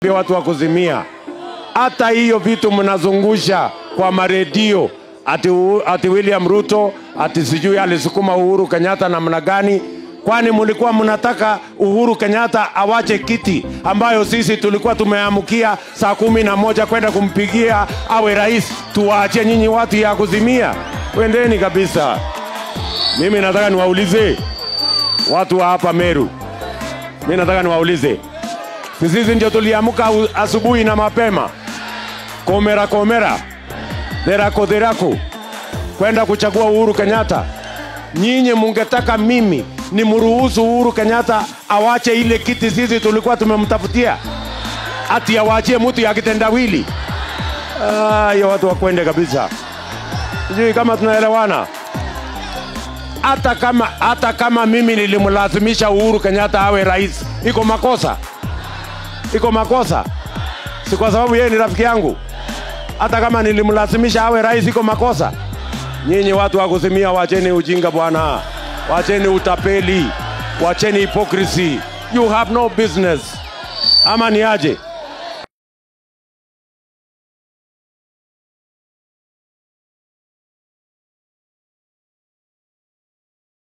niambie watu wa Kuzimia, hata hiyo vitu mnazungusha kwa maredio ati William Ruto ati sijui alisukuma Uhuru Kenyatta namna gani? Kwani mlikuwa mnataka Uhuru Kenyatta awache kiti ambayo sisi tulikuwa tumeamukia saa 11 kwenda kumpigia awe rais? Tuwaache nyinyi watu ya Kuzimia? Wendeni kabisa. Mimi nataka niwaulize watu wa hapa Meru, mimi nataka niwaulize, sisi ndio tuliamuka asubuhi na mapema komera derako kwenda kuchagua Uhuru Kenyatta. Nyinyi mungetaka mimi ni mruhusu Uhuru Kenyatta awache ile kiti sisi tulikuwa tumemtafutia, ati awaachie mtu ya kitendawili? Hiyo watu wakwende kabisa. Sijui kama tunaelewana. Hata kama mimi nilimlazimisha Uhuru Kenyatta awe rais, iko makosa? Iko makosa? Si kwa sababu yeye ni rafiki yangu. Hata kama nilimlazimisha awe rais, iko makosa? Nyinyi watu wa Kuzimia, wacheni ujinga bwana. Wacheni utapeli. Wacheni hypocrisy. You have no business. Ama ni aje?